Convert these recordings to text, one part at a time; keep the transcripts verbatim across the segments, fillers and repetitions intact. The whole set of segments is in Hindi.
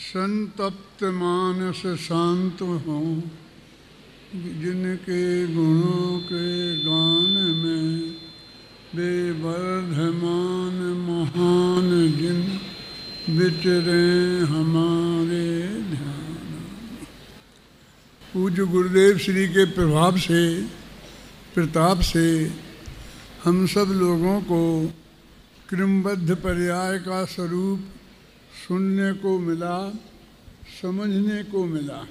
संतप्त मानस शांत हों, जिनके गुणों के गान में बेवर्धमान महान जिन विचरे हमारे ध्यान। पूज्य गुरुदेव श्री के प्रभाव से, प्रताप से हम सब लोगों को क्रमबद्ध पर्याय का स्वरूप सुनने को मिला, समझने को मिला,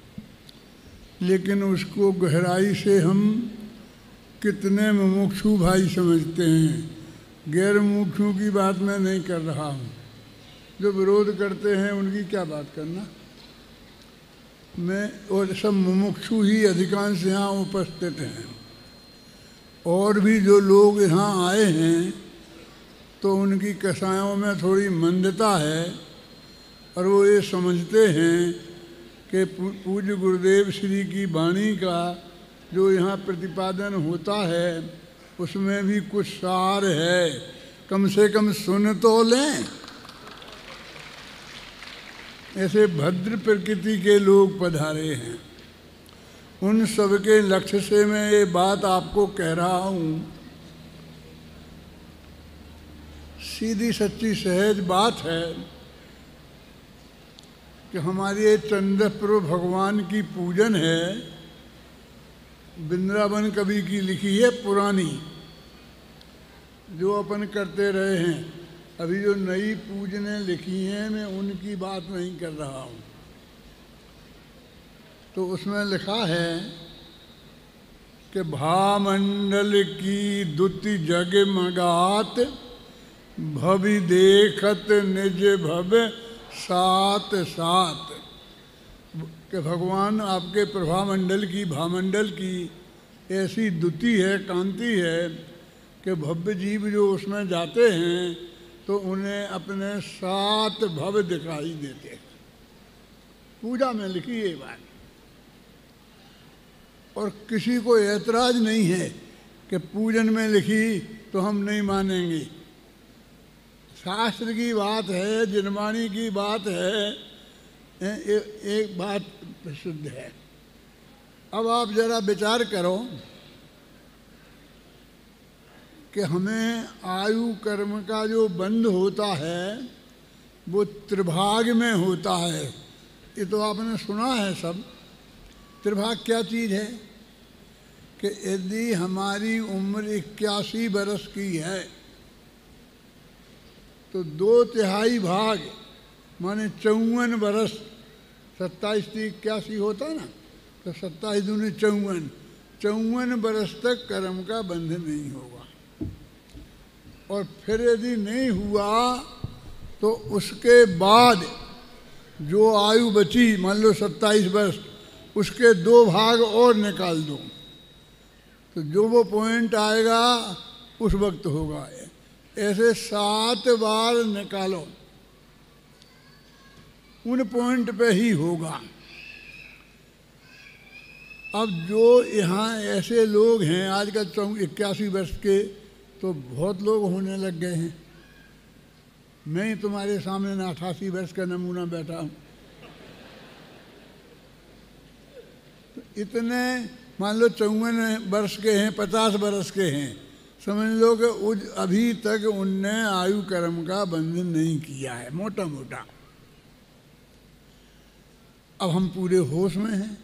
लेकिन उसको गहराई से हम कितने मुमुक्षु भाई समझते हैं। गैर मुमुक्षु की बात मैं नहीं कर रहा हूँ, जो विरोध करते हैं उनकी क्या बात करना। मैं और सब मुमुक्षु ही अधिकांश यहाँ उपस्थित हैं, और भी जो लोग यहाँ आए हैं तो उनकी कसायों में थोड़ी मंदता है, और वो ये समझते हैं कि पूज्य गुरुदेव श्री की वाणी का जो यहाँ प्रतिपादन होता है उसमें भी कुछ सार है, कम से कम सुन तो लें। ऐसे भद्र प्रकृति के लोग पधारे हैं, उन सबके लक्ष्य से मैं ये बात आपको कह रहा हूँ। सीधी सच्ची सहज बात है कि हमारे चंद्रप्रभु भगवान की पूजन है। वृंदावन कवि की लिखी है पुरानी, जो अपन करते रहे हैं। अभी जो नई पूजनें लिखी हैं मैं उनकी बात नहीं कर रहा हूँ। तो उसमें लिखा है कि भामंडल की दुति जगमगात, भवि देखत निज भव सात सात। कि भगवान आपके प्रभामंडल की, भामंडल की ऐसी द्युति है, कांति है कि भव्य जीव जो उसमें जाते हैं तो उन्हें अपने सात भव दिखाई देते हैं। पूजा में लिखी ये बात, और किसी को ऐतराज नहीं है कि पूजन में लिखी तो हम नहीं मानेंगे। शास्त्र की बात है, जिनवाणी की बात है, ए, एक बात प्रसिद्ध है। अब आप जरा विचार करो कि हमें आयु कर्म का जो बंध होता है वो त्रिभाग में होता है। ये तो आपने सुना है सब। त्रिभाग क्या चीज़ है कि यदि हमारी उम्र इक्यासी बरस की है तो दो तिहाई भाग माने चौवन बरस, सत्ताईस थी इक्यासी होता ना, तो सत्ताईस दूनी चौवन, चौवन बरस तक कर्म का बंधन नहीं होगा। और फिर यदि नहीं हुआ तो उसके बाद जो आयु बची, मान लो सत्ताईस वर्ष, उसके दो भाग और निकाल दो तो जो वो पॉइंट आएगा उस वक्त होगा। ऐसे सात बार निकालो, उन पॉइंट पे ही होगा। अब जो यहाँ ऐसे लोग हैं आजकल चौ इक्यासी वर्ष के, तो बहुत लोग होने लग गए हैं। मैं ही तुम्हारे सामने ना अठासी वर्ष का नमूना बैठा हूँ। तो इतने मान लो चौवन वर्ष के हैं, पचास वर्ष के हैं, समझ लो कि उज अभी तक उनने आयु कर्म का बंधन नहीं किया है, मोटा मोटा। अब हम पूरे होश में हैं।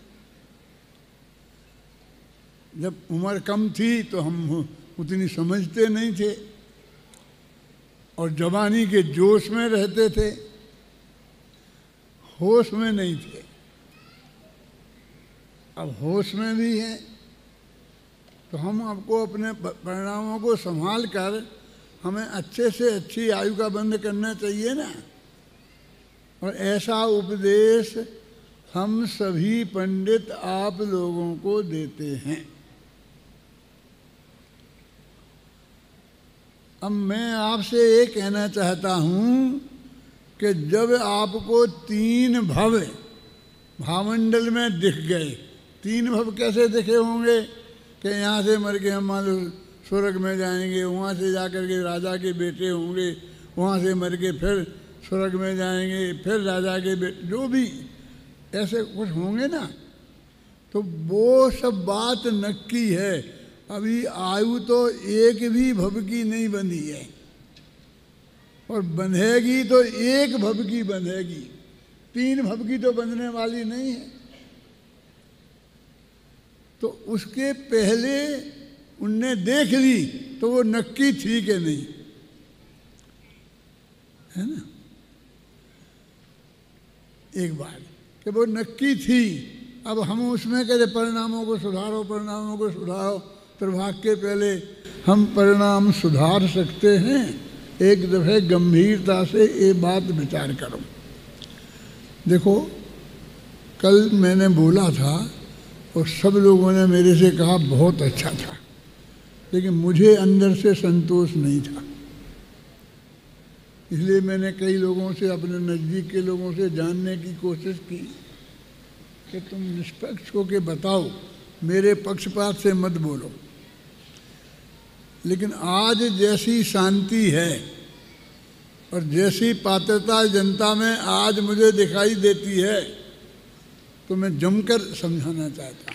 जब उम्र कम थी तो हम उतनी समझते नहीं थे और जवानी के जोश में रहते थे, होश में नहीं थे। अब होश में भी हैं तो हम आपको अपने परिणामों को संभाल कर हमें अच्छे से अच्छी आयु का बंध करना चाहिए ना। और ऐसा उपदेश हम सभी पंडित आप लोगों को देते हैं। अब मैं आपसे ये कहना चाहता हूँ कि जब आपको तीन भव भामंडल में दिख गए, तीन भव कैसे दिखे होंगे कि यहाँ से मर के हम मान लो स्वर्ग में जाएंगे, वहाँ से जाकर के राजा के बेटे होंगे, वहाँ से मर के फिर स्वर्ग में जाएंगे, फिर राजा के बेटे, जो भी ऐसे कुछ होंगे ना, तो वो सब बात नक्की है। अभी आयु तो एक भी भव की नहीं बंधी है, और बंधेगी तो एक भव की बंधेगी, तीन भव की तो बंधने वाली नहीं है। तो उसके पहले उनने देख ली तो वो नक्की थी कि नहीं, है ना। एक बात कि वो नक्की थी, अब हम उसमें कहते परिणामों को सुधारो, परिणामों को सुधारो। प्रभाग के पहले हम परिणाम सुधार सकते हैं। एक दफे गंभीरता से ये बात विचार करो। देखो, कल मैंने बोला था और सब लोगों ने मेरे से कहा बहुत अच्छा था, लेकिन मुझे अंदर से संतोष नहीं था। इसलिए मैंने कई लोगों से, अपने नज़दीक के लोगों से जानने की कोशिश की कि तुम निष्पक्ष होकर बताओ, मेरे पक्षपात से मत बोलो। लेकिन आज जैसी शांति है और जैसी पात्रता जनता में आज मुझे दिखाई देती है, तो मैं जमकर समझाना चाहता हूँ।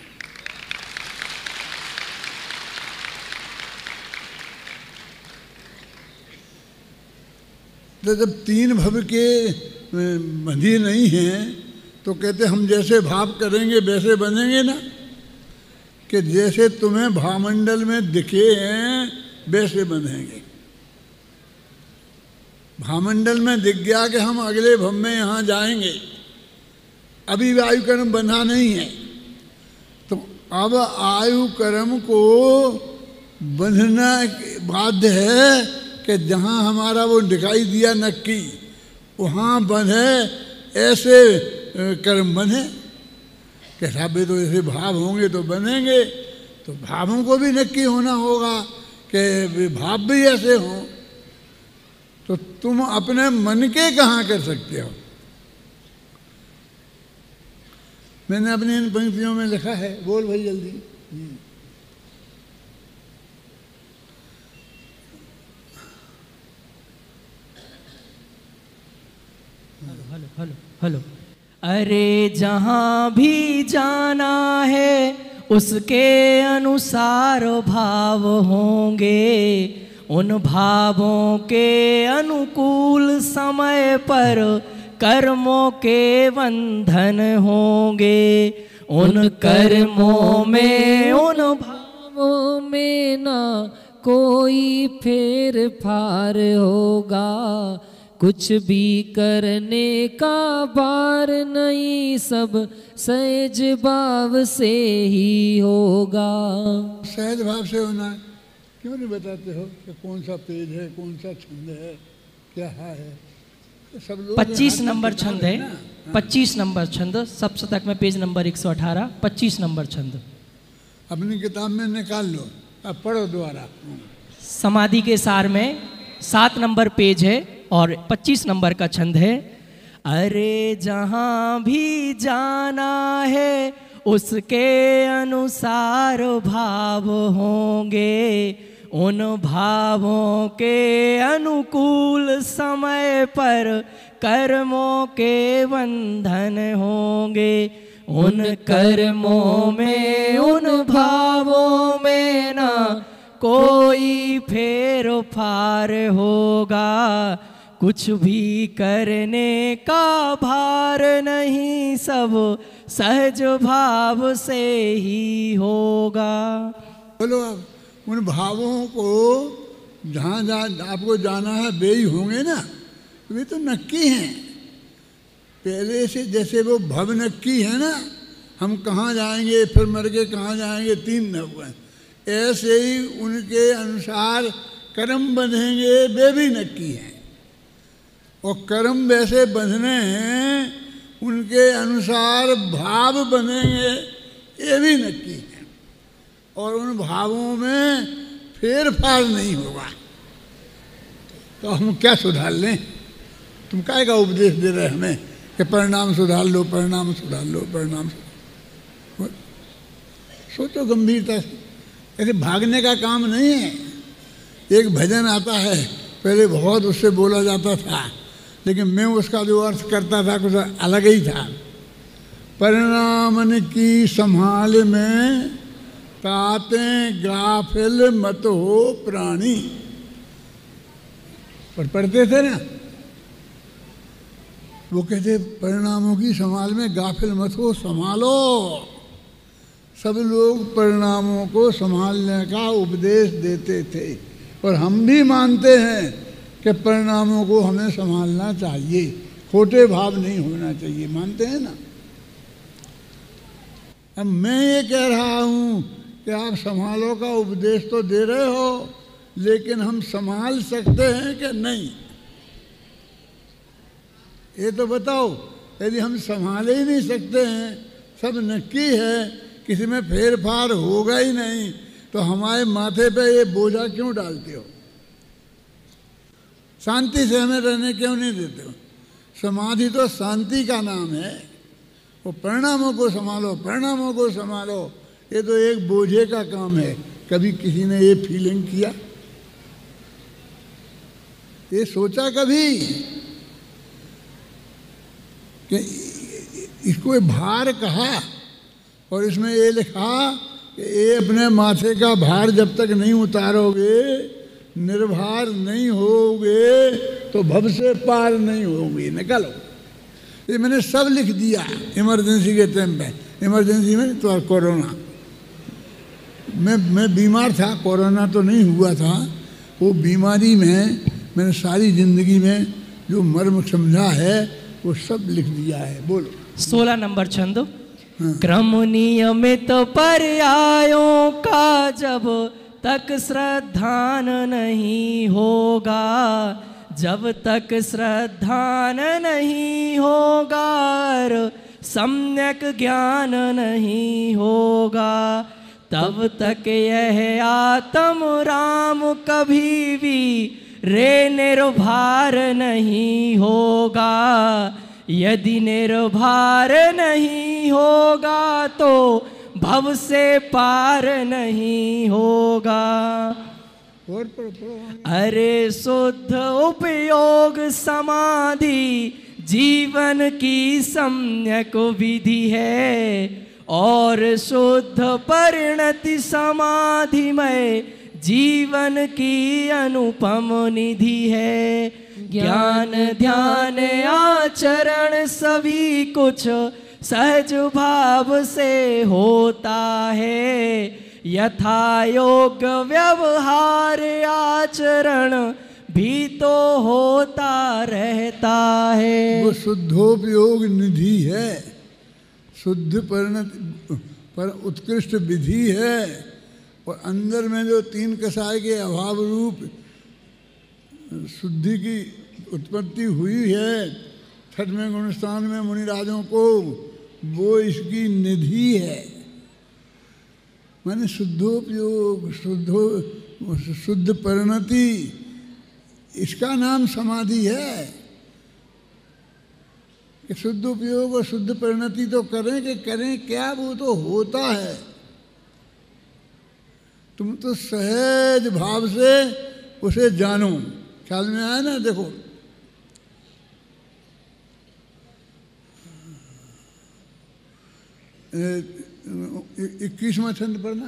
तो जब तीन भव के बंधी नहीं हैं, तो कहते हम जैसे भाव करेंगे वैसे बनेंगे ना, कि जैसे तुम्हें भावमंडल में दिखे हैं वैसे बनेंगे। भावमंडल में दिख गया कि हम अगले भव में यहाँ जाएंगे, अभी आयु कर्म बंधा नहीं है, तो अब आयु कर्म को बंधना बाध्य है कि जहाँ हमारा वो दिखाई दिया नक्की, वहाँ बंधे, ऐसे कर्म बंधे। कि साहब तो ऐसे भाव होंगे तो बनेंगे, तो भावों को भी नक्की होना होगा कि भाव भी ऐसे हों। तो तुम अपने मन के कहाँ कर सकते हो। मैंने अपनी इन पंक्तियों में लिखा है, बोल भाई जल्दी। Hello hello hello. अरे जहाँ भी जाना है उसके अनुसार भाव होंगे, उन भावों के अनुकूल समय पर कर्मों के बंधन होंगे। उन कर्मों में, उन भावों में ना कोई फेर फार होगा, कुछ भी करने का बार नहीं, सब सहज भाव से ही होगा। सहज भाव से होना है। क्यों नहीं बताते हो कि कौन सा पेज है, कौन सा छंद है, क्या है? सब लोग पच्चीस नंबर छंद है, पच्चीस नंबर छंद, सप्तशतक में पेज नंबर एक सौ अठारह, पच्चीस नंबर छंद अपनी किताब में निकाल लो, अब पढ़ो दोबारा। समाधि के सार में सात नंबर पेज है और पच्चीस नंबर का छंद है। अरे जहाँ भी जाना है उसके अनुसार भाव होंगे, उन भावों के अनुकूल समय पर कर्मों के बंधन होंगे। उन कर्मों में, उन भावों में ना कोई फेर फार होगा, कुछ भी करने का भार नहीं, सब सहज भाव से ही होगा। बोलो आप, उन भावों को जहाँ जहाँ आपको जाना है वे ही होंगे ना, वे तो नक्की हैं पहले से। जैसे वो भव नक्की है ना, हम कहाँ जाएंगे, फिर मर के कहाँ जाएंगे, तीन नव हैं, ऐसे ही उनके अनुसार कर्म बंधेंगे, वे भी नक्की हैं। और कर्म वैसे बंधने हैं, उनके अनुसार भाव बनेंगे, ये भी नक्की हैं। और उन भावों में फेर फार नहीं होगा। तो हम क्या सुधार लें? तुम काय का उपदेश दे रहे हमें कि परिणाम सुधार लो, परिणाम सुधार लो, परिणाम सुधार। सोचो गंभीरता से, ऐसे भागने का काम नहीं है। एक भजन आता है, पहले बहुत उससे बोला जाता था, लेकिन मैं उसका जो अर्थ करता था कुछ अलग ही था। परिणामन की संभाल में ताते गाफिल मत हो प्राणी, पर पढ़ते थे ना, वो कहते परिणामों की संभाल में गाफिल मत हो, संभालो। सब लोग परिणामों को संभालने का उपदेश देते थे और हम भी मानते हैं कि परिणामों को हमें संभालना चाहिए, खोटे भाव नहीं होना चाहिए, मानते हैं ना। अब मैं ये कह रहा हूँ कि आप संभालो का उपदेश तो दे रहे हो, लेकिन हम संभाल सकते हैं कि नहीं, ये तो बताओ। यदि हम संभाल ही नहीं सकते हैं, सब नक्की है, किसी में फेर फार होगा ही नहीं, तो हमारे माथे पे ये बोझा क्यों डालते हो? शांति से हमें रहने क्यों नहीं देते हो? समाधि तो शांति का नाम है। वो परिणामों को संभालो, परिणामों को संभालो, ये तो एक बोझे का काम है। कभी किसी ने ये फीलिंग किया, ये सोचा कभी कि इसको भार कहा और इसमें ये लिखा कि ये अपने माथे का भार जब तक नहीं उतारोगे, निर्भार नहीं होगे, तो भव से पार नहीं होगी, निकलो। ये मैंने सब लिख दिया इमरजेंसी के टाइम पे। इमरजेंसी में तो कोरोना, मैं मैं बीमार था, कोरोना तो नहीं हुआ था। वो बीमारी में मैंने सारी जिंदगी में जो मर्म समझा है वो सब लिख दिया है। बोलो। सोलह नंबर छंद। हाँ। क्रम नियमित पर्यायों का जब तक श्रद्धान नहीं होगा, जब तक श्रद्धान नहीं होगा, सम्यक ज्ञान नहीं होगा, तब तक यह आत्म राम कभी भी रे निर्भार नहीं होगा। यदि निर्भार नहीं होगा तो भव से पार नहीं होगा। अरे शुद्ध उपयोग समाधि जीवन की सम्यक विधि है, और शुद्ध परिणति समाधि में जीवन की अनुपम निधि है। ज्ञान ध्यान आचरण सभी कुछ सहज भाव से होता है, यथा योग व्यवहार आचरण भी तो होता रहता है। वो शुद्धोपयोग निधि है, शुद्ध परिणति पर उत्कृष्ट विधि है, और अंदर में जो तीन कसाय के अभाव रूप शुद्धि की उत्पत्ति हुई है छठवें गुणस्थान में मुनिराजों को, वो इसकी निधि है। माने शुद्धोपयोग, शुद्धो शुद्ध परिणति, इसका नाम समाधि है। कि शुद्ध उपयोग और शुद्ध परिणति तो करें कि करें क्या, वो तो होता है। तुम तो सहज भाव से उसे जानो। ख्याल में आया ना? देखो इक्कीसवां छंद पढ़ना।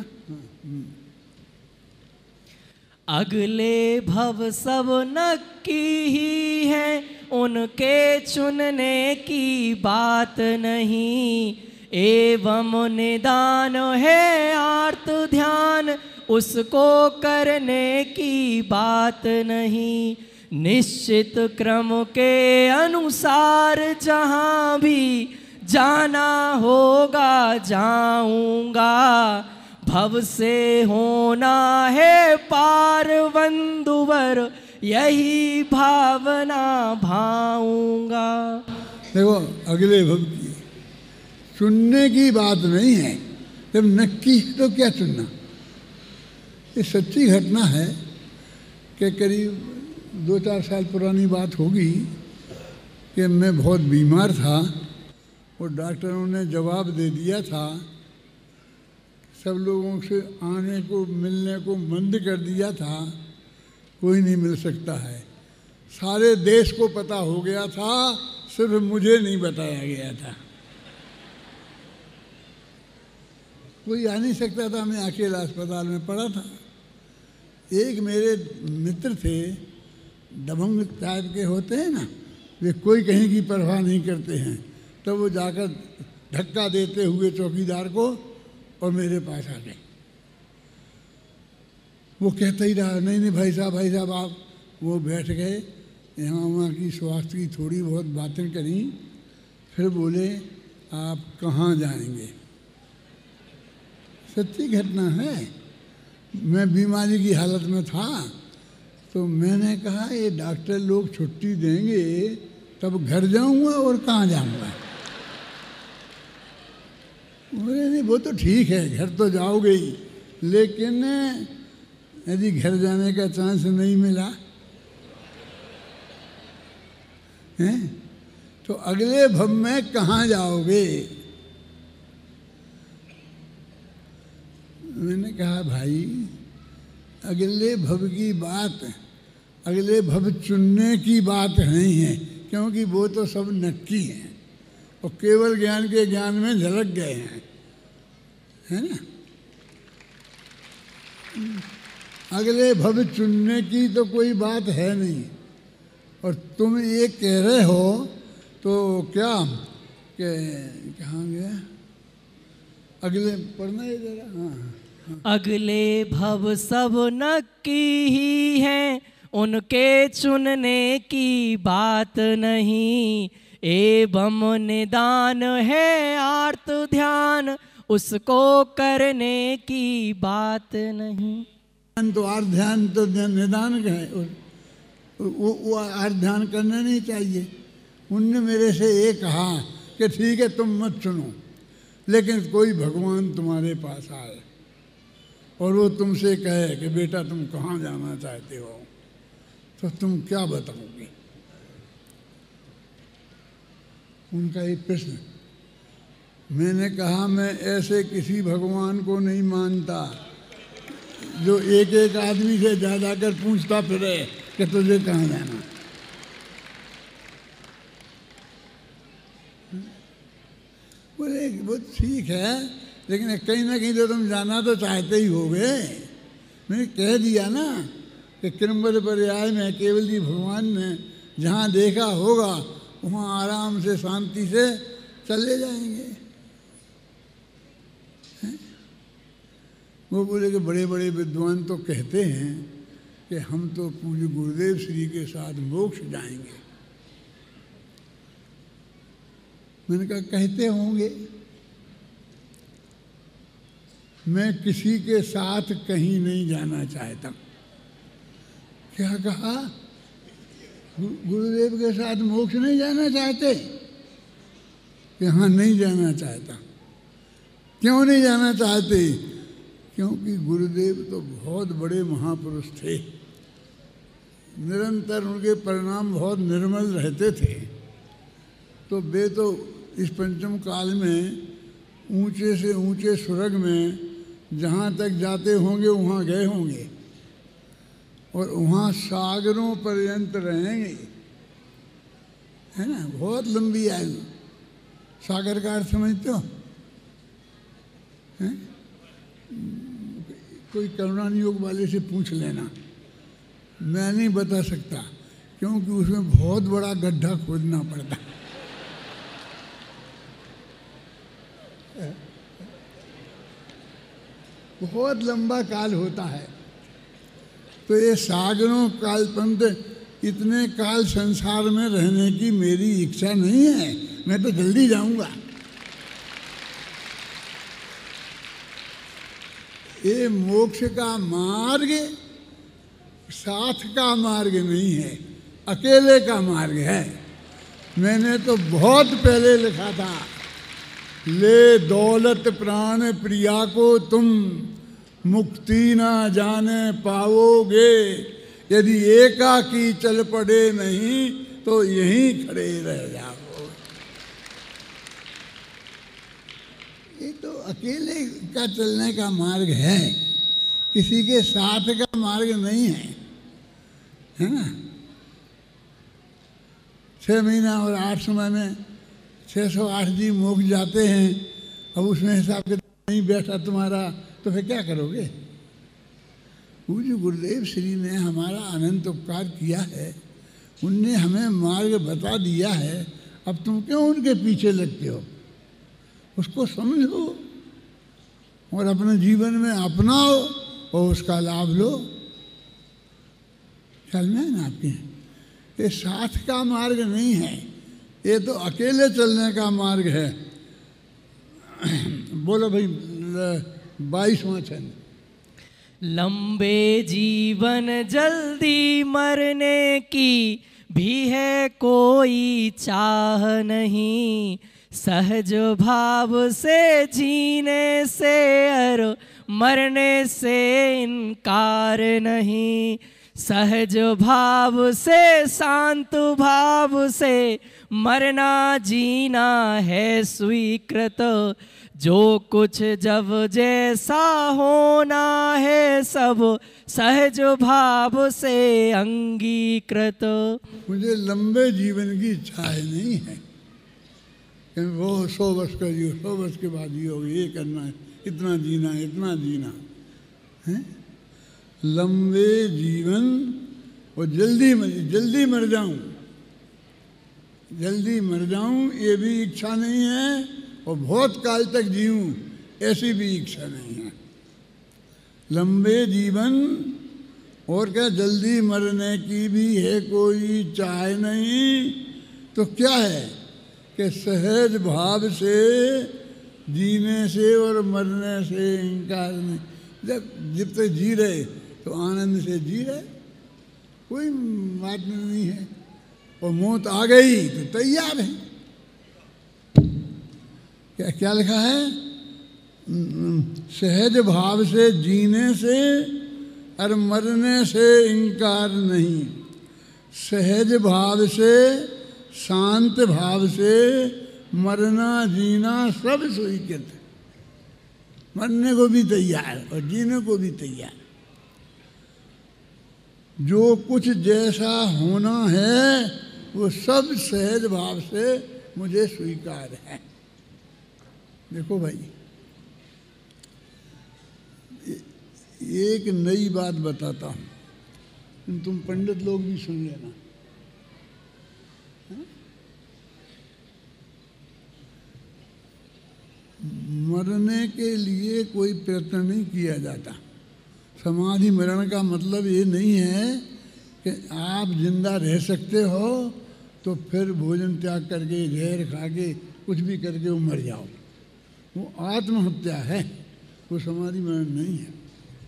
अगले भव सब नक्की ही है, उनके चुनने की बात नहीं, एवं निदान है आर्त ध्यान, उसको करने की बात नहीं। निश्चित क्रम के अनुसार जहाँ भी जाना होगा जाऊंगा, भव से होना है पार बंधुवर, यही भावना भाऊंगा। देखो अगले भव की चुनने की बात नहीं है, जब नक्की तो क्या चुनना। ये सच्ची घटना है कि करीब दो चार साल पुरानी बात होगी कि मैं बहुत बीमार था और डॉक्टरों ने जवाब दे दिया था, सब लोगों से आने को मिलने को बंद कर दिया था, कोई नहीं मिल सकता है, सारे देश को पता हो गया था, सिर्फ मुझे नहीं बताया गया था। कोई आ नहीं सकता था, मैं अकेला अस्पताल में पड़ा था। एक मेरे मित्र थे, दबंग टाइप के होते हैं ना, वे कोई कहीं की परवाह नहीं करते हैं, तब तो वो जाकर धक्का देते हुए चौकीदार को और मेरे पास आ गए। वो कहता ही रहा, नहीं नहीं भाई साहब भाई साहब आप। वो बैठ गए, यहाँ वहाँ की स्वास्थ्य की थोड़ी बहुत बातें करी, फिर बोले आप कहाँ जाएंगे। सच्ची घटना है, मैं बीमारी की हालत में था, तो मैंने कहा ये डॉक्टर लोग छुट्टी देंगे तब घर जाऊंगा और कहाँ जाऊंगा। बोले नहीं वो तो ठीक है, घर तो जाओगे ही, लेकिन यदि घर जाने का चांस नहीं मिला हैं तो अगले भव में कहाँ जाओगे। मैंने कहा भाई अगले भव की बात, अगले भव चुनने की बात नहीं है, क्योंकि वो तो सब नक्की हैं और केवल ज्ञान के ज्ञान में झलक गए हैं, है ना। अगले भव चुनने की तो कोई बात है नहीं। और तुम ये कह रहे हो तो क्या कि कहाँ गया, अगले पढ़ना है जरा। हाँ, हाँ। अगले भव सब नक्की ही हैं, उनके चुनने की बात नहीं। एवं निदान है आर्त ध्यान, उसको करने की बात नहीं। तो आर्त ध्यान तो निदान का है, वो वो आर्त ध्यान करना नहीं चाहिए। उनने मेरे से ये कहा कि ठीक है तुम मत चुनो, लेकिन कोई भगवान तुम्हारे पास आए और वो तुमसे कहे कि बेटा तुम कहाँ जाना चाहते हो, तो तुम क्या बताओगे। उनका एक प्रश्न। मैंने कहा मैं ऐसे किसी भगवान को नहीं मानता जो एक एक आदमी से जा जाकर पूछता फिरे कि तुझे कहाँ जाना। बोले वो ठीक है, लेकिन कहीं ना कहीं तो तुम जाना तो चाहते ही होगे। मैंने कह दिया ना कि किरम्बर पर्याय में केवल जी भगवान ने जहाँ देखा होगा वहाँ आराम से शांति से चले जाएंगे। वो बोले कि बड़े बड़े विद्वान तो कहते हैं कि हम तो पूज्य गुरुदेव श्री के साथ मोक्ष जाएंगे। मैंने कहा कहते होंगे, मैं किसी के साथ कहीं नहीं जाना चाहता। क्या कहा? गुरुदेव के साथ मोक्ष नहीं जाना चाहते? यहाँ नहीं जाना चाहता। क्यों नहीं जाना चाहते? क्योंकि गुरुदेव तो बहुत बड़े महापुरुष थे, निरंतर उनके परिणाम बहुत निर्मल रहते थे। तो वे तो इस पंचम काल में ऊंचे से ऊंचे स्वर्ग में जहाँ तक जाते होंगे वहाँ गए होंगे और वहाँ सागरों पर्यंत रहेंगे, है ना। बहुत लंबी आयु। सागर का अर्थ समझते हो? हैं? कोई करुणा नियोग वाले से पूछ लेना, मैं नहीं बता सकता, क्योंकि उसमें बहुत बड़ा गड्ढा खोदना पड़ता। बहुत लंबा काल होता है। तो ये सागरों काल पंत इतने काल संसार में रहने की मेरी इच्छा नहीं है। मैं तो जल्दी जाऊंगा। ये मोक्ष का मार्ग साथ का मार्ग नहीं है, अकेले का मार्ग है। मैंने तो बहुत पहले लिखा था, ले दौलत प्राण प्रिया को तुम मुक्ति ना जाने पाओगे, यदि एकाकी चल पड़े नहीं तो यहीं खड़े रह जाओ। ये तो अकेले का चलने का मार्ग है, किसी के साथ का मार्ग नहीं है, है ना। छः महीना और आठ समय में छः सौ आठ जी मोक्ष जाते हैं, अब उसमें हिसाब के नहीं बैठा तुम्हारा तो फिर क्या करोगे? पूज्य गुरुदेव श्री ने हमारा अनंत उपकार किया है, उनने हमें मार्ग बता दिया है, अब तुम क्यों उनके पीछे लगते हो? उसको समझो और अपने जीवन में अपनाओ और उसका लाभ लो। चलना है ना आपके, ये साथ का मार्ग नहीं है, ये तो अकेले चलने का मार्ग है। बोलो भाई बाईसवां छंद। लंबे जीवन जल्दी मरने की भी है कोई चाह नहीं, सहज भाव से जीने से और मरने से इनकार नहीं, सहज भाव से शांत भाव से मरना जीना है स्वीकृत, जो कुछ जब जैसा होना है सब सहज भाव से अंगीकृत। मुझे लंबे जीवन की इच्छा है नहीं है कि वो सौ वर्ष का जियो, सौ वर्ष के बाद जियो, ये करना है, इतना जीना है, इतना जीना है। लंबे जीवन और जल्दी मर जल्दी मर जाऊं, जल्दी मर जाऊं ये भी इच्छा नहीं है, और बहुत काल तक जीऊं ऐसी भी इच्छा नहीं है। लंबे जीवन और क्या जल्दी मरने की भी है कोई चाह नहीं, तो क्या है कि सहज भाव से जीने से और मरने से इनकार नहीं। जब जब तक जी रहे तो आनंद से जी रहे, कोई बात नहीं है, और मौत आ गई तो तैयार है। क्या क्या लिखा है? सहज भाव से जीने से और मरने से इनकार नहीं, सहज भाव से शांत भाव से मरना जीना सब स्वीकृत है। मरने को भी तैयार और जीने को भी तैयार। जो कुछ जैसा होना है वो सब सहज भाव से मुझे स्वीकार है। देखो भाई, एक नई बात बताता हूँ, तुम पंडित लोग भी सुन लेना। मरने के लिए कोई प्रयत्न नहीं किया जाता। समाधि मरण का मतलब ये नहीं है कि आप जिंदा रह सकते हो तो फिर भोजन त्याग करके जहर खा के कुछ भी करके वो मर जाओ, वो आत्महत्या है, वो समाधि मरण नहीं है।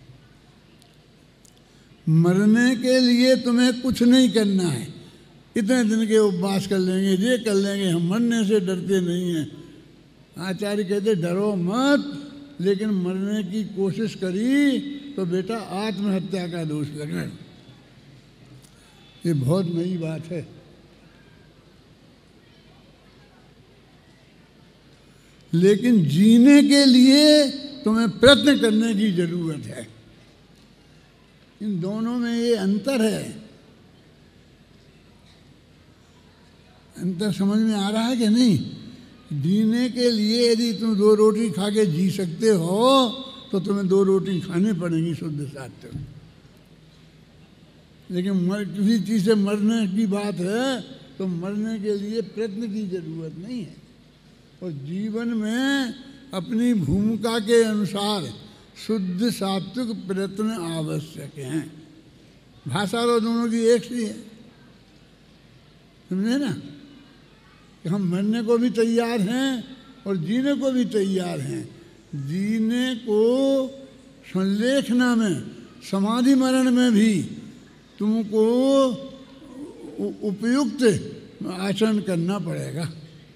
मरने के लिए तुम्हें कुछ नहीं करना है, इतने दिन के उपवास कर लेंगे, ये कर लेंगे, हम मरने से डरते नहीं हैं। आचार्य कहते डरो मत, लेकिन मरने की कोशिश करी तो बेटा आत्महत्या का दोष लगे। ये बहुत नई बात है। लेकिन जीने के लिए तुम्हें प्रयत्न करने की जरूरत है। इन दोनों में ये अंतर है। अंतर समझ में आ रहा है कि नहीं? जीने के लिए यदि तुम दो रोटी खा के जी सकते हो तो तुम्हें दो रोटी खानी पड़ेगी शुद्ध सात्विक। लेकिन मर किसी चीज़ से मरने की बात है तो मरने के लिए प्रयत्न की जरूरत नहीं है। और जीवन में अपनी भूमिका के अनुसार शुद्ध सात्विक प्रयत्न आवश्यक हैं। भाषा तो दोनों की एक सी है, समझे ना? कि हम मरने को भी तैयार हैं और जीने को भी तैयार हैं। जीने को संलेखना में, समाधि मरण में भी तुमको उपयुक्त आचरण करना पड़ेगा।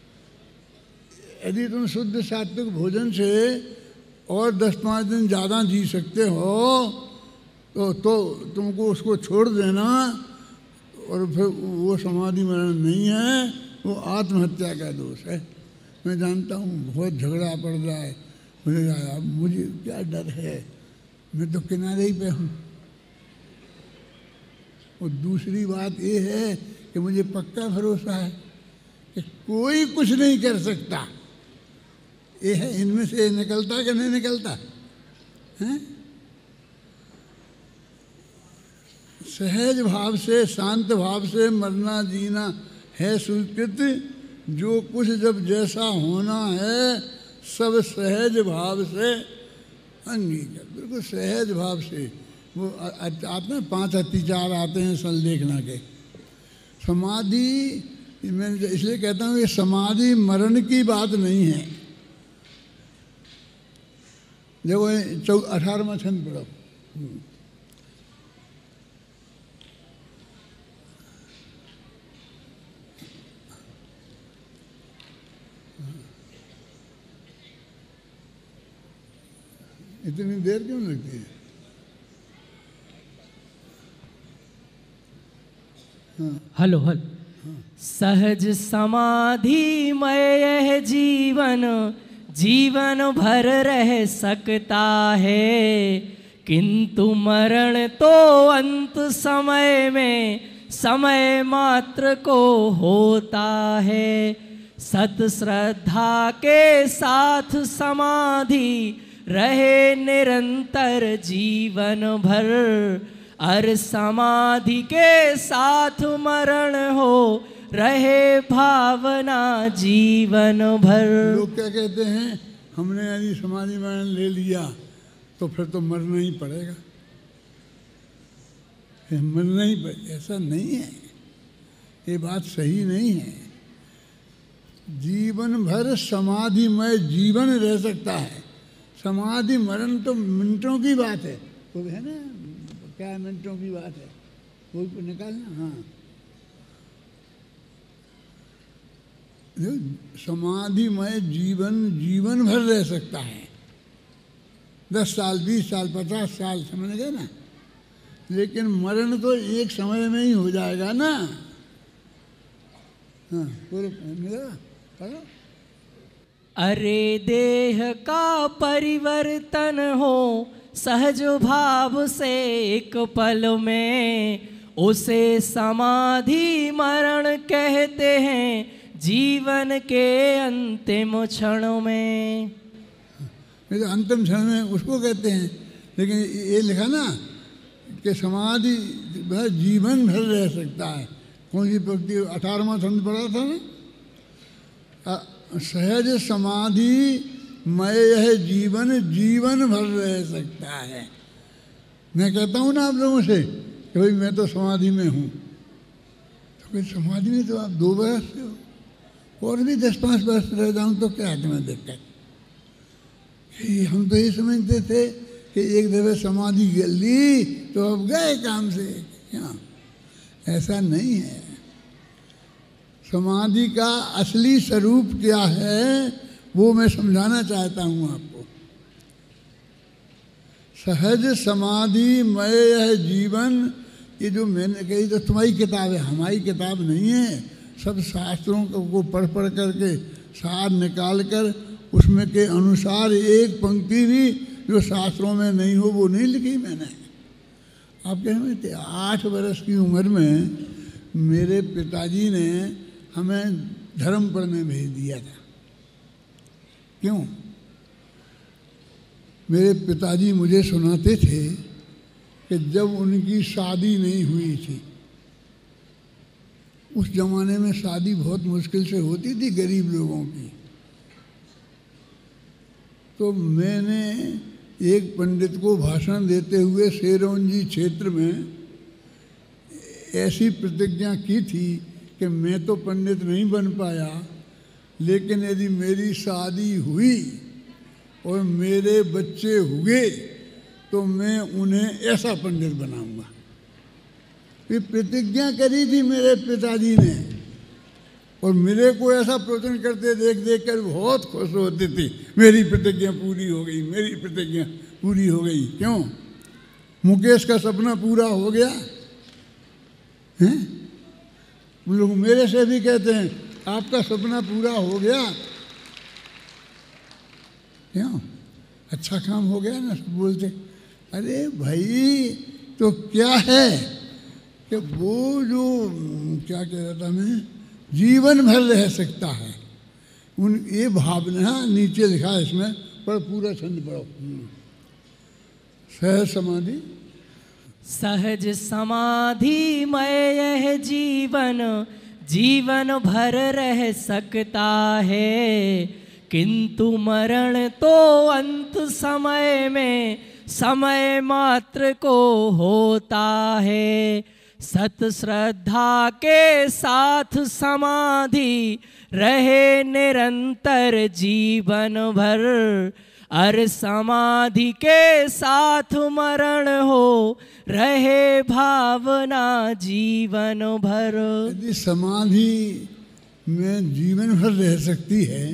यदि तुम शुद्ध सात्विक भोजन से और दस पाँच दिन ज़्यादा जी सकते हो तो तो तुमको उसको छोड़ देना, और फिर वो समाधि मरण नहीं है, वो आत्महत्या का दोष है। मैं जानता हूँ बहुत झगड़ा पड़ रहा है, मुझे अब मुझे क्या डर है, मैं तो किनारे ही पे हूँ। और दूसरी बात ये है कि मुझे पक्का भरोसा है कि कोई कुछ नहीं कर सकता। ये है, इनमें से निकलता कि नहीं निकलता है? सहज भाव से, शांत भाव से मरना जीना है स्वीकृत। जो कुछ जब जैसा होना है सब सहज भाव से अंगीकार, बिल्कुल सहज भाव से। वो आते हैं पांच अत्याचार आते हैं संलेखना के। समाधि, मैं इसलिए कहता हूँ ये समाधि मरण की बात नहीं है। देखो चौ अठारहवां छंद पढ़ो। इतनी देर क्यों लगती है? हेलो हल सहज समाधि मय यह जीवन जीवन भर रह सकता है, किंतु मरण तो अंत समय में समय मात्र को होता है। सत श्रद्धा के साथ समाधि रहे निरंतर जीवन भर, और समाधि के साथ मरण हो रहे भावना जीवन भर। लोग क्या कहते हैं, हमने यदि समाधि मरण ले लिया तो फिर तो मरना ही पड़ेगा, मरना ही पड़ेगा। ऐसा नहीं है, ये बात सही नहीं है। जीवन भर समाधिमय जीवन रह सकता है। समाधि मरण तो मिनटों की बात है, वो है ना, क्या मिनटों की बात है, वो निकालना। हाँ, समाधिमय जीवन जीवन भर रह सकता है, दस साल बीस साल पचास साल, समझ गए ना। लेकिन मरण तो एक समय में ही हो जाएगा ना। हाँ, पूरे मिलेगा। अरे देह का परिवर्तन हो सहज भाव से एक पल में, उसे समाधि मरण कहते हैं जीवन के अंतिम क्षणों में। ये तो अंतिम क्षण में उसको कहते हैं, लेकिन ये लिखा ना कि समाधि भर जीवन भर रह सकता है। कौन सी पंक्ति? अठारहवां छंद पढ़ा था ना, सहज समाधि मैं यह जीवन जीवन भर रह सकता है। मैं कहता हूँ ना आप लोगों से कि भाई मैं तो समाधि में हूँ, तो फिर समाधि में तो आप दो बरस से हो, और भी दस पाँच वर्ष रह जाऊँ तो क्या तुम्हें दिक्कत? हम तो ये समझते थे कि एक दफे समाधि ली तो अब गए काम से। क्या? ऐसा नहीं है। समाधि का असली स्वरूप क्या है वो मैं समझाना चाहता हूँ आपको। सहज समाधि मय यह जीवन, ये जो मैंने कही तो तुम्हारी किताब है, हमारी किताब नहीं है। सब शास्त्रों को पढ़ पढ़ करके सार निकाल कर उसमें के अनुसार एक पंक्ति भी जो शास्त्रों में नहीं हो वो नहीं लिखी मैंने। आप कह रहे थे आठ वर्ष की उम्र में मेरे पिताजी ने हमें धर्म पढ़ने भेज दिया था। क्यों? मेरे पिताजी मुझे सुनाते थे कि जब उनकी शादी नहीं हुई थी, उस जमाने में शादी बहुत मुश्किल से होती थी गरीब लोगों की, तो मैंने एक पंडित को भाषण देते हुए सेरोंजी क्षेत्र में ऐसी प्रतिज्ञा की थी कि मैं तो पंडित नहीं बन पाया, लेकिन यदि मेरी शादी हुई और मेरे बच्चे हुए तो मैं उन्हें ऐसा पंडित बनाऊंगा। ये प्रतिज्ञा करी थी मेरे पिताजी ने, और मेरे को ऐसा प्रवचन करते देख देख कर बहुत खुश होती थी। मेरी प्रतिज्ञा पूरी हो गई, मेरी प्रतिज्ञा पूरी हो गई। क्यों? मुकेश का सपना पूरा हो गया हैं? लोग मेरे से भी कहते हैं आपका सपना पूरा हो गया। क्यों? अच्छा काम हो गया ना, सब बोलते। अरे भाई तो क्या है कि वो जो क्या कह रहा था मैं, जीवन भर रह सकता है, उन ये भावना नीचे लिखा है इसमें, पर पूरा छंद पढ़ो। सहज समाधि, सहज समाधि में यह जीवन जीवन भर रह सकता है, किंतु मरण तो अंत समय में समय मात्र को होता है। सत श्रद्धा के साथ समाधि रहे निरंतर जीवन भर, अर समाधि के साथ मरण हो रहे भावना जीवन भर। यदि समाधि में जीवन भर रह सकती है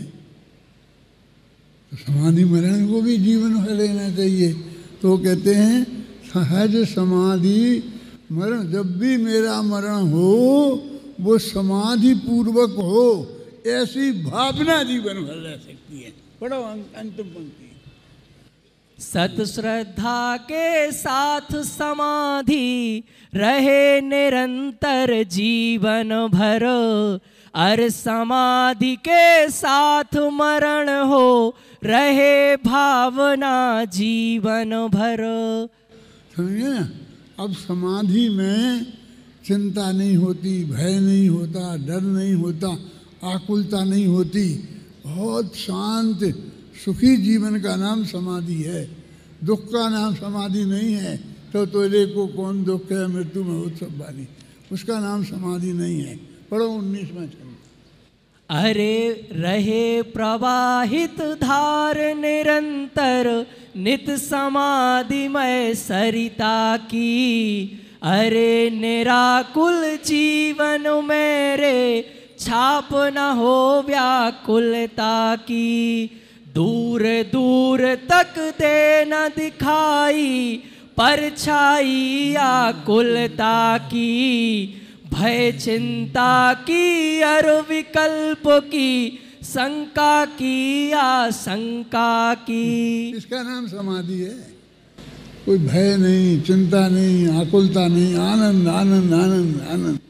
तो समाधि मरण को भी जीवन भर रहना चाहिए। तो कहते हैं सहज समाधि मरण, जब भी मेरा मरण हो वो समाधि पूर्वक हो, ऐसी भावना जीवन भर रह सकती है। पढ़ो अंतिम पंक्ति। सत श्रद्धा के साथ समाधि रहे निरंतर जीवन भर, अर समाधि के साथ मरण हो रहे भावना जीवन भर। समझे ना? अब समाधि में चिंता नहीं होती, भय नहीं होता, डर नहीं होता, आकुलता नहीं होती, बहुत शांत सुखी जीवन का नाम समाधि है। दुख का नाम समाधि नहीं है। तो तेरे को कौन दुख है, मृत्यु में हो सब बारी, उसका नाम समाधि नहीं है। पढ़ो उन्नीसवां छंद। अरे रहे प्रवाहित धार निरंतर नित समाधिमय सरिता की, अरे निराकुल जीवन मेरे छाप न हो व्याकुलता की। दूर दूर तक दे न दिखाई परछाई आकुलता की, भय चिंता की अर विकल्प की, शंका की आशंका की। इसका नाम समाधि है। कोई भय नहीं, चिंता नहीं, आकुलता नहीं, आनंद आनंद आनंद आनंद।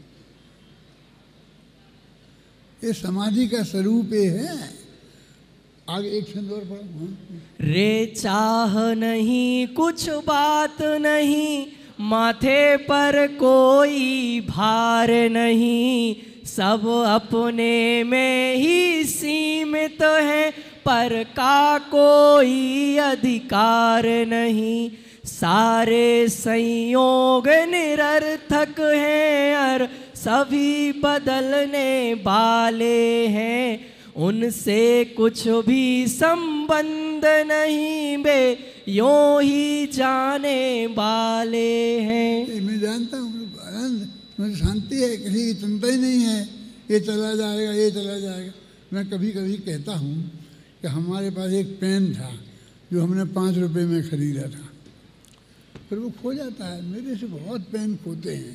ये समाधि का स्वरूप ये है। आगे एक छंद और पढ़ो। रे चाह नहीं कुछ बात नहीं, माथे पर कोई भार नहीं, सब अपने में ही सीमित है, पर का कोई अधिकार नहीं। सारे संयोग निरर्थक हैं और सभी बदलने वाले हैं, उनसे कुछ भी संबंध नहीं, वे यों ही जाने वाले हैं। मैं जानता हूँ आनंद, मुझे शांति है, किसी की चिंता ही नहीं है, ये चला जाएगा ये चला जाएगा। मैं कभी कभी कहता हूँ कि हमारे पास एक पेन था जो हमने पाँच रुपए में ख़रीदा था, फिर वो खो जाता है। मेरे से बहुत पेन खोते हैं,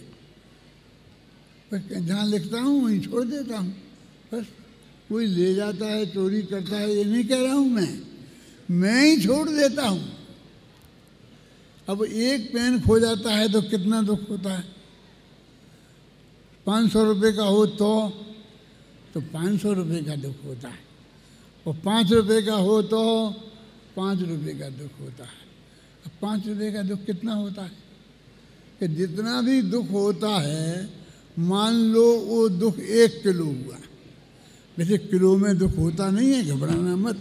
पर जहाँ लिखता हूँ वहीं छोड़ देता हूँ। बस कोई ले जाता है, चोरी करता है, ये नहीं कह रहा हूँ मैं मैं ही छोड़ देता हूँ। अब एक पेन खो जाता है तो कितना दुख होता है। पाँच सौ रुपये का हो तो तो पाँच सौ रुपये का दुख होता है, और पाँच रुपये का हो तो पाँच रुपये का दुख होता है। अब पाँच रुपये का दुख कितना होता है कि जितना भी दुख होता है, मान लो वो दुख एक किलो हुआ। वैसे किलो में दुख होता नहीं है, घबराना मत,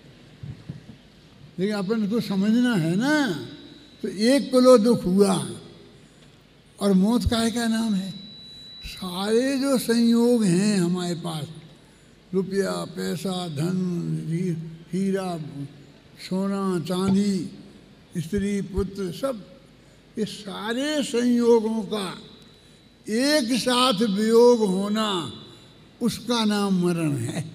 लेकिन अपन को समझना है ना। तो एक किलो दुख हुआ, और मौत काहे का नाम है। सारे जो संयोग हैं हमारे पास, रुपया पैसा धन हीरा सोना चांदी स्त्री पुत्र सब, ये सारे संयोगों का एक साथ वियोग होना, उसका नाम मरण है,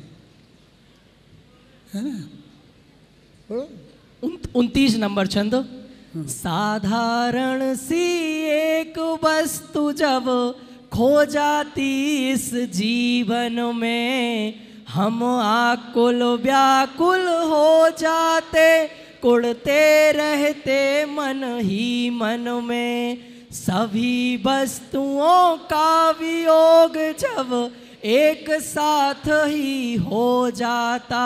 है ना। उनतीस नंबर छंद। साधारण सी एक वस्तु जब खो जाती इस जीवन में, हम आकुल व्याकुल हो जाते, कुढ़ते रहते मन ही मन में। सभी वस्तुओं का वियोग जब एक साथ ही हो जाता,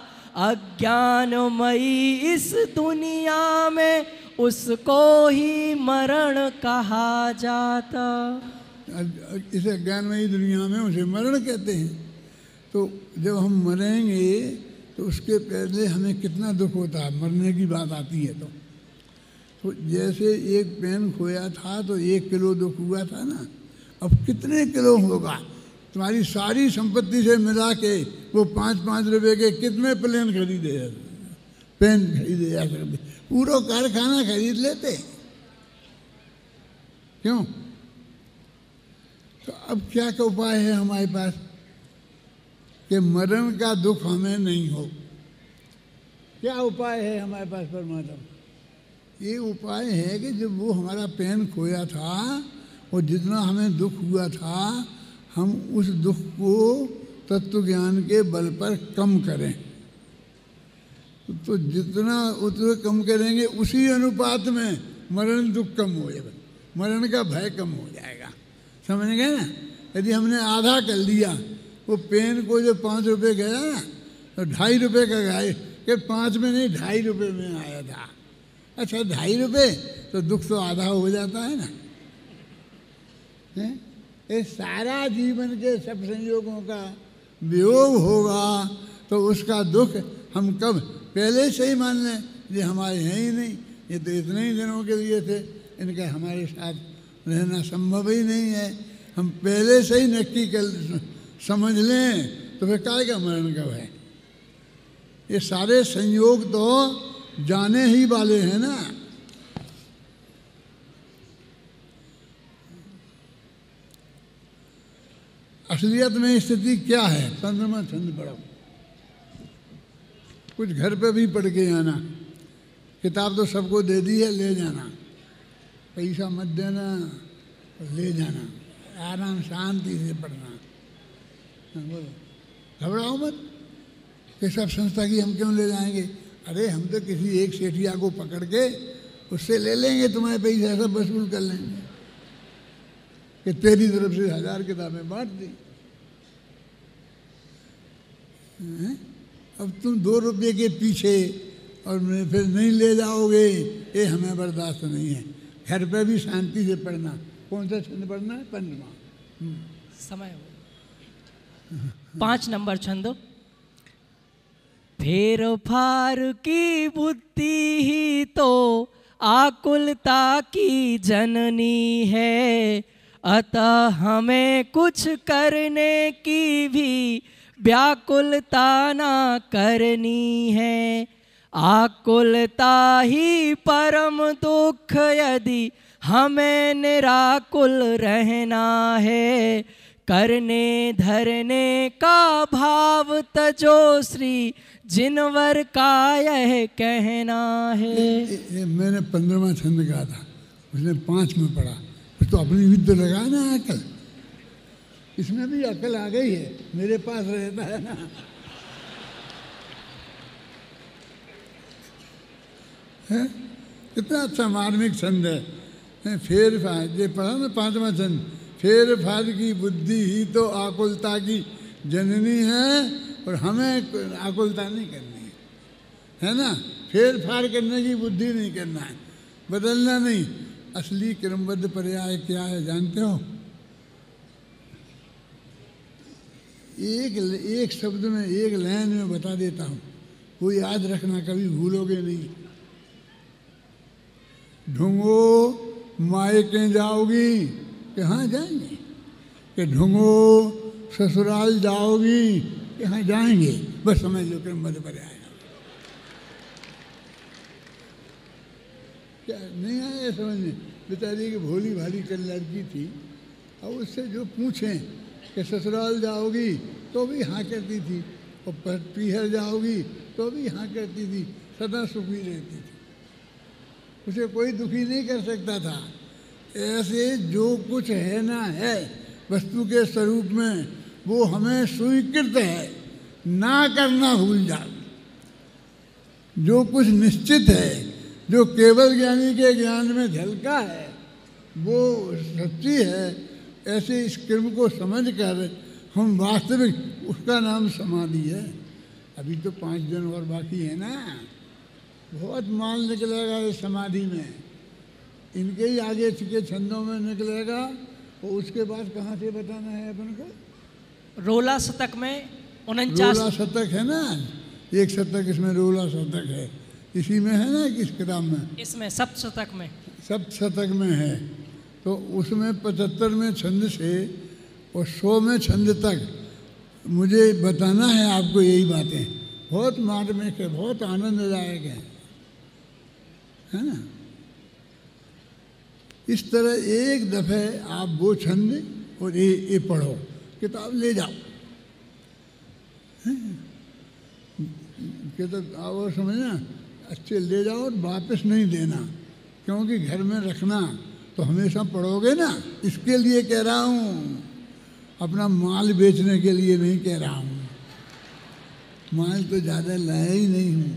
अज्ञानमयी इस दुनिया में उसको ही मरण कहा जाता। इस अज्ञानमयी दुनिया में उसे मरण कहते हैं। तो जब हम मरेंगे तो उसके पहले हमें कितना दुख होता है, मरने की बात आती है तो तो जैसे एक पेन खोया था तो एक किलो दुख हुआ था ना, अब कितने किलो होगा? तुम्हारी सारी संपत्ति से मिला के वो पाँच पाँच रुपए के कितने प्लेन खरीदे जा पेन खरीदे जा सकते, पूरा कारखाना खरीद लेते। क्यों? तो अब क्या का उपाय है हमारे पास कि मरण का दुख हमें नहीं हो? क्या उपाय है हमारे पास परमात्मा? ये उपाय है कि जब वो हमारा पेन खोया था और जितना हमें दुख हुआ था, हम उस दुख को तत्व ज्ञान के बल पर कम करें। तो जितना उतना कम करेंगे उसी अनुपात में मरण दुख कम हो जाएगा, मरण का भय कम हो जाएगा। समझ गए ना? यदि हमने आधा कर लिया, वो पेन को जो पाँच रुपये गया ना तो ढाई रुपये का गए कि पाँच में नहीं ढाई रुपये में आया था। अच्छा ढाई रुपये तो दुख तो आधा हो जाता है ना। है? ये सारा जीवन के सब संयोगों का वियोग होगा तो उसका दुख हम कब पहले से ही मान लें, ये हमारे हैं ही नहीं, ये तो इतने ही दिनों के लिए थे, इनका हमारे साथ रहना संभव ही नहीं है। हम पहले से ही नक्की कर समझ लें तो फिर काय का मरण कब है? ये सारे संयोग तो जाने ही वाले हैं ना। असलियत में स्थिति क्या है? पंद्रहवां छंद पढ़ो, कुछ घर पे भी पढ़ के आना। किताब तो सबको दे दी है, ले जाना, पैसा मत देना, ले जाना, आराम शांति से पढ़ना। बोलो घबराओ मत कि सब संस्था की हम क्यों ले जाएंगे? अरे हम तो किसी एक सेठिया को पकड़ के उससे ले लेंगे, तुम्हारे पैसा सब वसूल कर लेंगे कि तेरी तरफ से हजार किताबें बांट दी। अब तुम दो रुपये के पीछे और फिर नहीं ले जाओगे, ये हमें बर्दाश्त नहीं है। घर पे भी शांति से पढ़ना। कौन सा छंद पढ़ना है? पंद्रहवां। समय पाँच नंबर छंद। फेर फार की बुद्धि ही तो आकुलता की जननी है, अतः हमें कुछ करने की भी व्याकुलता ना करनी है। आकुलता ही परम दुख यदि हमें निराकुल रहना है, करने धरने का भाव तजो श्री जिनवर का यह कहना है। ये, ये मैंने पंद्रहवां छंद कहा था, उसने पाँच में पढ़ा। तो अपनी भी तो लगा ना अकल, इसमें भी अकल आ गई है, मेरे पास रहता है ना। है? कितना अच्छा मार्मिक छंद है। फेर फार ये पढ़ा ना पांचवा छंद। फेर फार की बुद्धि ही तो आकुलता की जननी है, और हमें आकुलता नहीं करनी है, है ना? फेर फार करने की बुद्धि नहीं करना है, बदलना नहीं। असली क्रमबद्ध पर्याय क्या है जानते हो? एक एक शब्द में, एक लाइन में बता देता हूँ, वो याद रखना, कभी भूलोगे नहीं। ढूंढो मायके जाओगी, कहाँ जाएंगे? कि ढूंढो ससुराल जाओगी, कहाँ जाएंगे? बस समझ लो क्रमबद्ध पर्याय। क्या नहीं आया समझ में? बेचारी की भोली भाली कल लड़की थी, और उससे जो पूछें कि ससुराल जाओगी तो भी हाँ करती थी, और पीहर जाओगी तो भी हाँ करती थी, सदा सुखी रहती थी, उसे कोई दुखी नहीं कर सकता था। ऐसे जो कुछ है ना है वस्तु के स्वरूप में, वो हमें स्वीकृत है, ना करना भूल जाओ। जो कुछ निश्चित है, जो केवल ज्ञानी के ज्ञान में झलका है, वो सच्ची है, ऐसे इस क्रम को समझकर हम वास्तविक, उसका नाम समाधि है। अभी तो पाँच दिन और बाकी है ना, बहुत माल निकलेगा इस समाधि में, इनके ही आगे के छंदों में निकलेगा, और उसके बाद कहाँ से बताना है अपन को? रोला शतक में उनचास रोला शतक है ना, एक शतक इसमें रोला शतक है, इसी में है ना किस किताब में? इसमें सप्त शतक में, सप्त शतक में है। तो उसमें पचहत्तर में छंद से और सौ में छंद तक मुझे बताना है आपको यही बातें। बहुत मार्मिक है, बहुत आनंददायक है, है ना। इस तरह एक दफ़े आप वो छंद और ये ये पढ़ो, किताब ले जाओ, किताब और समझना, अच्छे ले जाओ और वापस नहीं देना, क्योंकि घर में रखना तो हमेशा पढ़ोगे ना। इसके लिए कह रहा हूँ, अपना माल बेचने के लिए नहीं कह रहा हूँ, माल तो ज़्यादा लाया ही नहीं हूँ।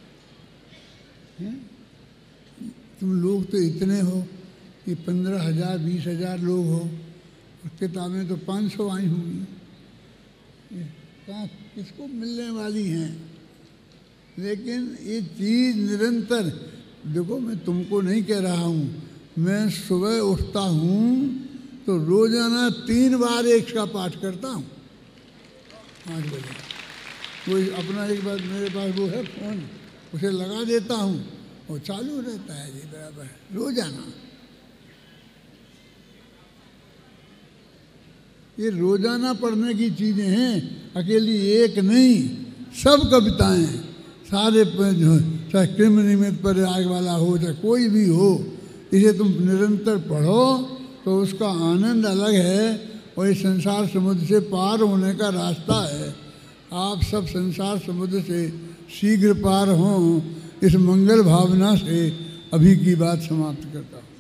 तुम लोग तो इतने हो कि पंद्रह हजार बीस हजार लोग हो, और किताबें तो पाँच सौ आई होंगी, कहाँ किसको मिलने वाली हैं। लेकिन ये चीज़ निरंतर, देखो मैं तुमको नहीं कह रहा हूँ, मैं सुबह उठता हूँ तो रोजाना तीन बार एक का पाठ करता हूँ पाँच बजे। कोई अपना एक बार मेरे पास वो है फोन, उसे लगा देता हूँ और चालू रहता है जी बराबर रोजाना। ये रोजाना पढ़ने की चीज़ें हैं, अकेली एक नहीं, सब कविताएं, सारे चाहे कृम निमित्त पर आग वाला हो, चाहे कोई भी हो, इसे तुम निरंतर पढ़ो तो उसका आनंद अलग है, और इस संसार समुद्र से पार होने का रास्ता है। आप सब संसार समुद्र से शीघ्र पार हों, इस मंगल भावना से अभी की बात समाप्त करता हूँ।